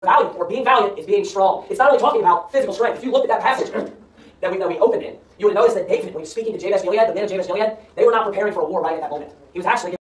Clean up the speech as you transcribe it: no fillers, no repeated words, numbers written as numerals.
Valiant, or being valiant, is being strong. It's not only talking about physical strength. If you looked at that passage that we opened in, you would notice that David, when he was speaking to Jabez Gilead, the men of Jabez Gilead, they were not preparing for a war right at that moment. He was actually